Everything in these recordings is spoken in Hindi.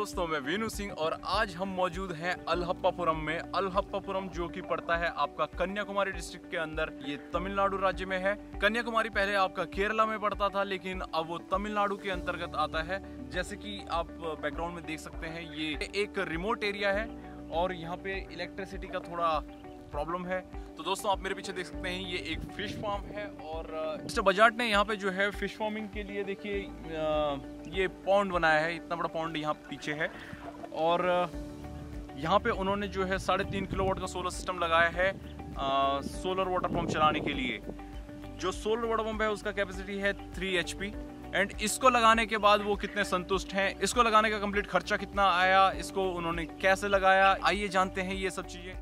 दोस्तों, मैं वीनू सिंह और आज हम मौजूद हैं अलहप्पापुरम में। अलहप्पापुरम जो कि पड़ता है आपका कन्याकुमारी डिस्ट्रिक्ट के अंदर, ये तमिलनाडु राज्य में है। कन्याकुमारी पहले आपका केरला में पड़ता था, लेकिन अब वो तमिलनाडु के अंतर्गत आता है। जैसे कि आप बैकग्राउंड में देख सकते हैं, ये एक रिमोट एरिया है और यहाँ पे इलेक्ट्रिसिटी का थोड़ा प्रॉब्लम है। तो दोस्तों, आप मेरे पीछे देख सकते हैं, ये एक फिश फार्म है और मिस्टर बजाज ने यहाँ पे जो है फिश फार्मिंग के लिए देखिए ये पॉन्ड बनाया है। इतना बड़ा पॉन्ड यहाँ पीछे है और यहाँ पे उन्होंने जो है 3.5 किलोवाट का सोलर सिस्टम लगाया है सोलर वाटर पंप चलाने के लिए। जो सोलर वाटर पंप है उसका कैपेसिटी है 3 HP एंड इसको लगाने के बाद वो कितने संतुष्ट हैं, इसको लगाने का कंप्लीट खर्चा कितना आया, इसको उन्होंने कैसे लगाया, आइए जानते हैं ये सब चीज़ें।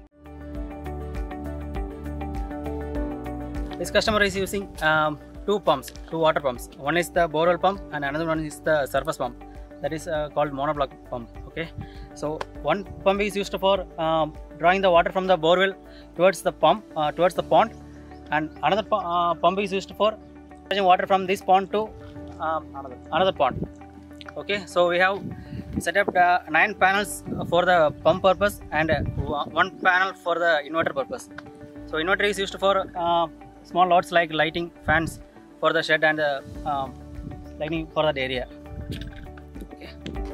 This customer is using two water pumps. One is the borewell pump and another one is the surface pump. That is called monoblock pump. Okay, so one pump is used for drawing the water from the borewell towards the pump, towards the pond, and another pump is used for fetching water from this pond to another pond. Okay, so we have set up 9 panels for the pump purpose and 1 panel for the inverter purpose. So inverter is used for small loads like lighting, fans for the shed and lighting for that area. Okay.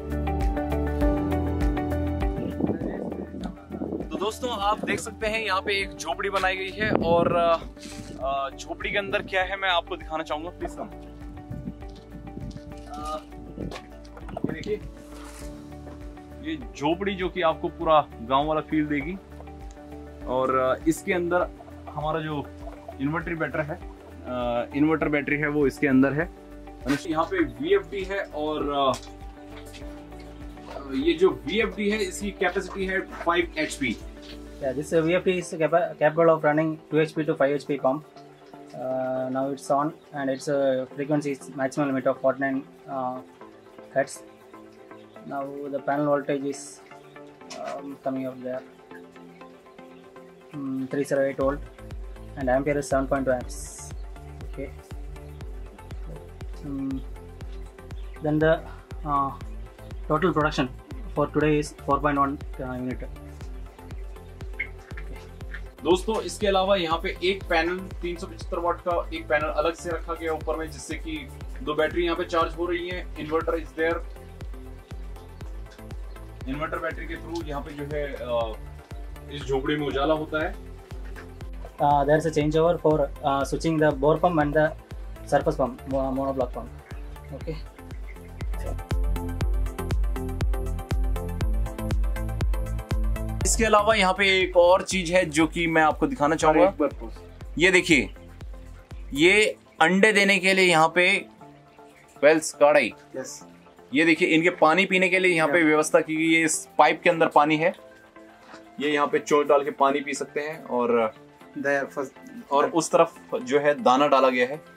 तो दोस्तों, आप देख सकते हैं यहाँ पे एक झोपड़ी बनाई गई है और झोपड़ी के अंदर क्या है मैं आपको दिखाना चाहूंगा। Please come. ये देखिए, ये झोपड़ी जो कि आपको पूरा गांव वाला फील देगी और इसके अंदर हमारा जो इन्वर्टर बैटरी है वो इसके अंदर है। यहाँ पे VFD है और ये जो VFD है इसकी कैपेसिटी है 5 HP। Yeah, this VFD is capable of running 2 HP to 5 HP pump. Now it's on and its frequency is maximum limit of 49 Hertz. Now the panel voltage is coming up there, 308 volt. And ampere is 7.2 amps. Okay. Then the total production for today is 4.1 unit. दोस्तों, इसके अलावा यहाँ पे एक पैनल 375 वाट का एक पैनल अलग से रखा गया ऊपर में, जिससे कि 2 बैटरी यहाँ पे चार्ज हो रही हैं। Inverter is there. Inverter battery के थ्रू यहाँ पे जो है इस झोपड़ी में उजाला होता है। There is a changeover for switching the bore pump and the surface pump, monoblock pump. Okay. इसके अलावा यहाँ पे एक और चीज है जो कि मैं आपको दिखाना चाहूंगा। ये देखिए, ये अंडे देने के लिए यहाँ पे वेल्स कढ़ाई। yes. ये देखिए, इनके पानी पीने के लिए यहाँ पे व्यवस्था की गई है। इस पाइप के अंदर पानी है, ये यहाँ पे चोट डाल के पानी पी सकते हैं और उस तरफ जो है दाना डाला गया है।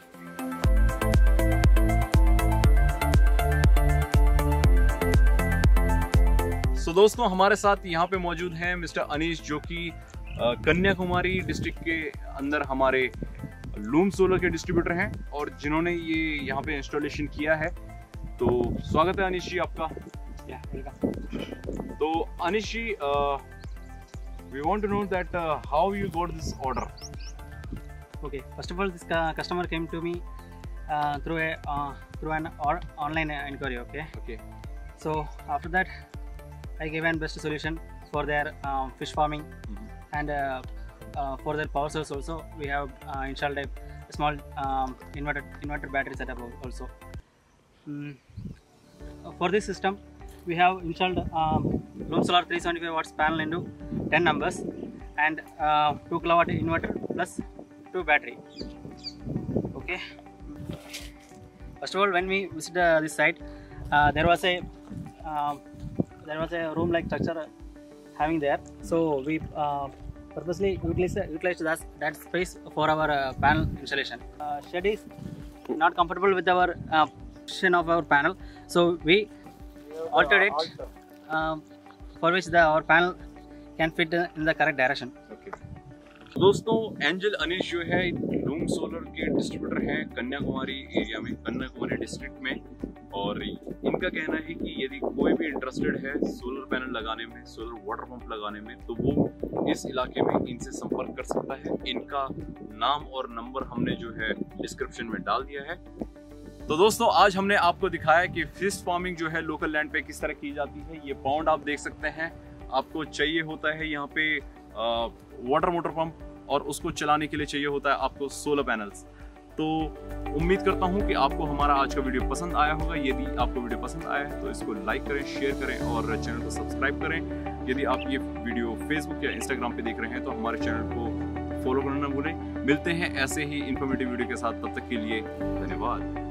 तो दोस्तों, हमारे साथ यहाँ पे मौजूद हैं मिस्टर अनीश, जो कि कन्याकुमारी डिस्ट्रिक्ट के अंदर हमारे लूम सोलर के डिस्ट्रीब्यूटर हैं और जिन्होंने ये यहाँ पे इंस्टॉलेशन किया है। तो स्वागत है अनीश जी आपका। तो Anish ji, we want to know that how you got this order. Okay, first of all, this customer came to me through an online inquiry. Okay. So after that, I gave an best solution for their fish farming and for their power source also. We have installed a small inverter battery setup also. For this system, we have installed Loom Solar 375 watts panel into 10 numbers and 2 kilowatt inverter plus 2 battery. Okay. First of all, when we visited this site, there was a room like structure having there. So we purposely utilized that space for our panel installation. Shed is not comfortable with our position of our panel, so we altered it for which our panel can fit in the correct direction. Okay. दोस्तों, एंजल अनीश जो है लूम सोलर के डिस्ट्रीब्यूटर हैं कन्याकुमारी एरिया में, कन्याकुमारी डिस्ट्रिक्ट में। और इनका कहना है कि यदि कोई भी इंटरेस्टेड है सोलर पैनल लगाने में, सोलर वाटर पंप लगाने में, तो वो इस इलाके में इनसे संपर्क कर सकता है। इनका नाम और नंबर हमने जो है डिस्क्रिप्शन में डाल दिया है। तो दोस्तों आज हमने आपको दिखाया कि फिश फार्मिंग जो है लोकल लैंड पे किस तरह की जाती है। ये पॉन्ड आप देख सकते हैं। आपको चाहिए होता है यहाँ पे वाटर मोटर पंप, और उसको चलाने के लिए चाहिए होता है आपको सोलर पैनल्स। तो उम्मीद करता हूँ कि आपको हमारा आज का वीडियो पसंद आया होगा। यदि आपको वीडियो पसंद आया है तो इसको लाइक करें, शेयर करें और चैनल को सब्सक्राइब करें। यदि आप ये वीडियो फेसबुक या इंस्टाग्राम पे देख रहे हैं तो हमारे चैनल को फॉलो करना ना भूलें। मिलते हैं ऐसे ही इन्फॉर्मेटिव वीडियो के साथ, तब तक के लिए धन्यवाद।